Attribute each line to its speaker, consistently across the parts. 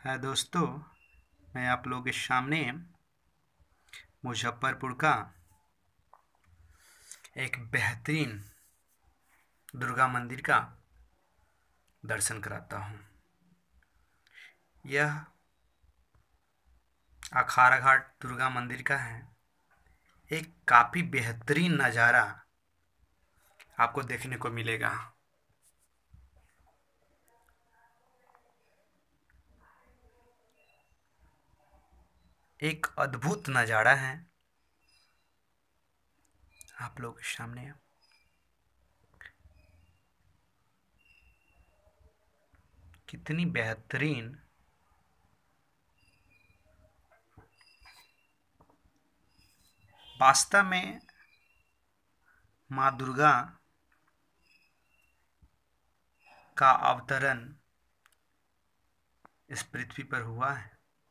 Speaker 1: है दोस्तों, मैं आप लोगों के सामने मुजफ्फरपुर का एक बेहतरीन दुर्गा मंदिर का दर्शन कराता हूँ। यह अखाड़ा घाट दुर्गा मंदिर का है। एक काफ़ी बेहतरीन नज़ारा आपको देखने को मिलेगा। एक अद्भुत नज़ारा है आप लोगों के सामने। कितनी बेहतरीन वास्तव में माँ दुर्गा का अवतरण इस पृथ्वी पर हुआ है।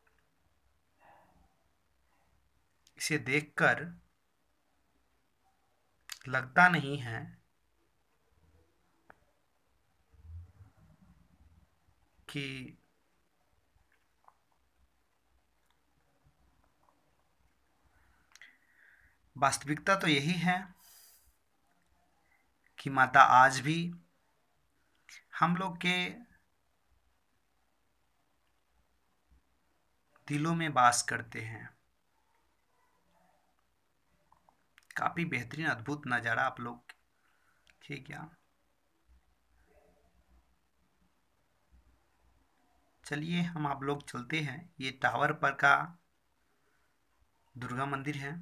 Speaker 1: इसे देखकर लगता नहीं है कि वास्तविकता तो यही है कि माता आज भी हम लोग के दिलों में वास करते हैं। काफ़ी बेहतरीन अद्भुत नज़ारा आप लोग के क्या। चलिए हम आप लोग चलते हैं। ये टावर पर का दुर्गा मंदिर है।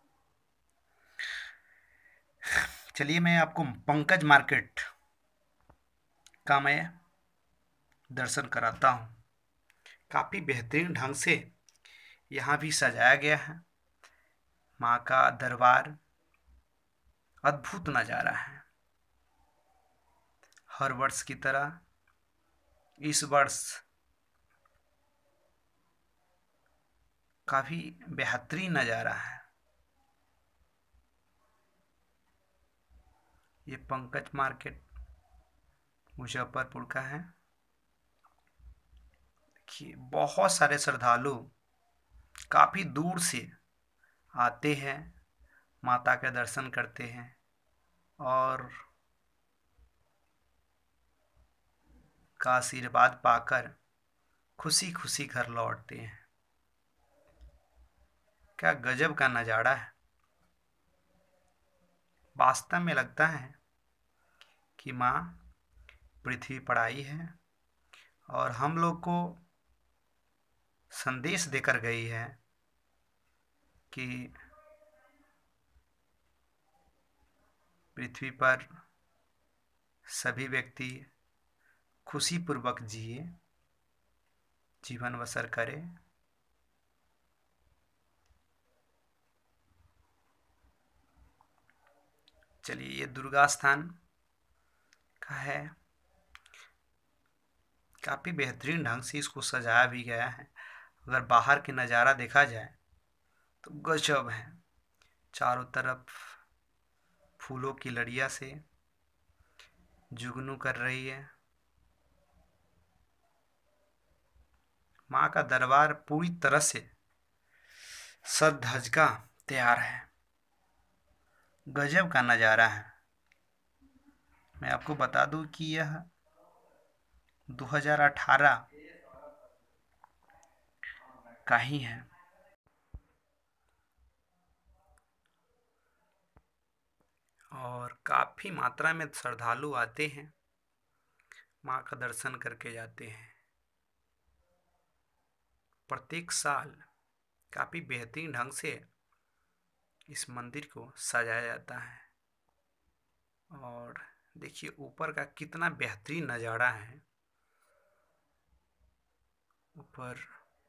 Speaker 1: चलिए मैं आपको पंकज मार्केट का मैं दर्शन कराता हूँ। काफ़ी बेहतरीन ढंग से यहाँ भी सजाया गया है। माँ का दरबार अद्भुत नज़ारा है। हर वर्ष की तरह इस वर्ष काफ़ी बेहतरीन नज़ारा है। ये पंकज मार्केट मुजफ्फरपुर का है। देखिए बहुत सारे श्रद्धालु काफ़ी दूर से आते हैं, माता के दर्शन करते हैं और का आशीर्वाद पाकर खुशी खुशी घर लौटते हैं। क्या गजब का नज़ारा है। वास्तव में लगता है कि माँ पृथ्वी पर आई है और हम लोग को संदेश देकर गई है कि पृथ्वी पर सभी व्यक्ति खुशीपूर्वक जिए, जीवन बसर करें। चलिए ये दुर्गा स्थान का है। काफ़ी बेहतरीन ढंग से इसको सजाया भी गया है। अगर बाहर के नज़ारा देखा जाए तो गजब है। चारों तरफ फूलों की लड़िया से जुगनू कर रही है। माँ का दरबार पूरी तरह से सज धज का तैयार है। गजब का नज़ारा है। मैं आपको बता दूं कि यह 2018 का ही है और काफ़ी मात्रा में श्रद्धालु आते हैं, माँ का दर्शन करके जाते हैं। प्रत्येक साल काफ़ी बेहतरीन ढंग से इस मंदिर को सजाया जाता है। और देखिए ऊपर का कितना बेहतरीन नज़ारा है। ऊपर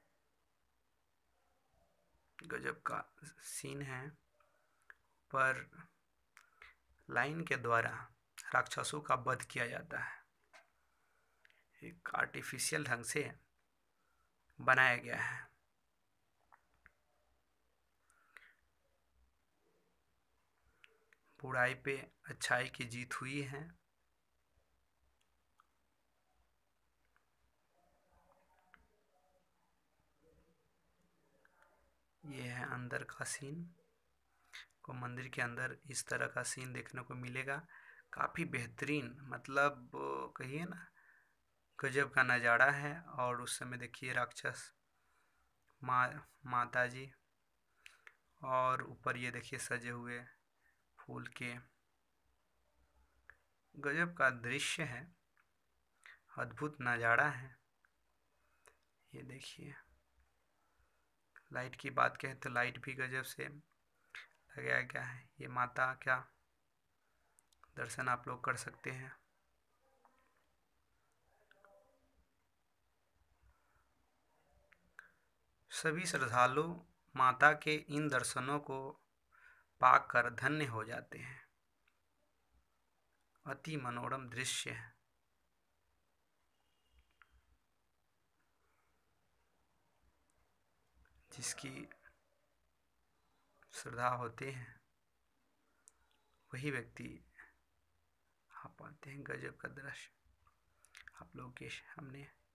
Speaker 1: गजब का सीन है। पर लाइन के द्वारा राक्षसों का वध किया जाता है। एक आर्टिफिशियल ढंग से बनाया गया है। बुराई पे अच्छाई की जीत हुई है। अंदर का सीन को, मंदिर के अंदर इस तरह का सीन देखने को मिलेगा। काफ़ी बेहतरीन, मतलब कहिए ना, गजब का नज़ारा है। और उस समय देखिए राक्षस माता जी, और ऊपर ये देखिए सजे हुए फूल के, गजब का दृश्य है, अद्भुत नज़ारा है। ये देखिए, लाइट की बात कहें तो लाइट भी गजब से लगाया गया है। ये माता का दर्शन आप लोग कर सकते हैं। सभी श्रद्धालु माता के इन दर्शनों को पाकर धन्य हो जाते हैं। अति मनोरम दृश्य है। जिसकी श्रद्धा होते हैं वही व्यक्ति आ पाते हैं। गजब का दृश्य आप लोग के सामने